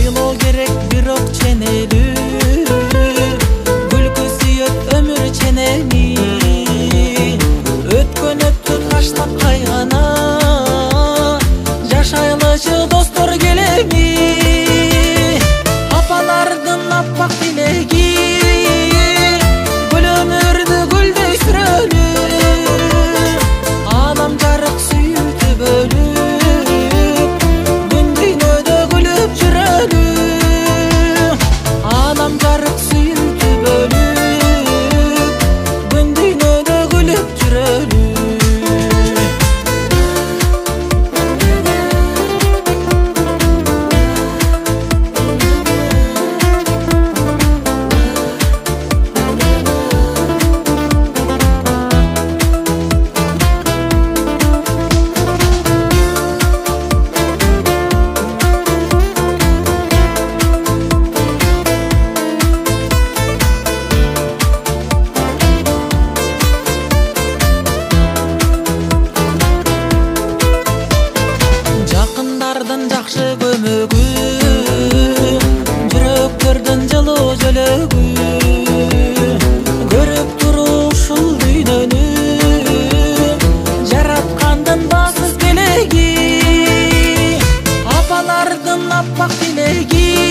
сыйлоо керек бирок ченелүү, күлкү сүйөт өмүр ченеми. Өткөн өттү таштап кайгана, жашайлычы достор келеми. Апалардын аппак тилеги, гүл өмүрдү гүлдөй сүрөлү. Анам жарык сүйүүтү бөлүп, күн дүйнөдө күлүп жүрөлү. Анам жарык сүйүүтү бөлүп, күн дүйнөдө күлүп жүрөлү. Жакшы көмөгү, жүрөктөрдөн жылуу жөлөгү, көрүп туруп ушул дүйнөнү, жараткандын баксыз белеги. Апалардын аппак тилеги,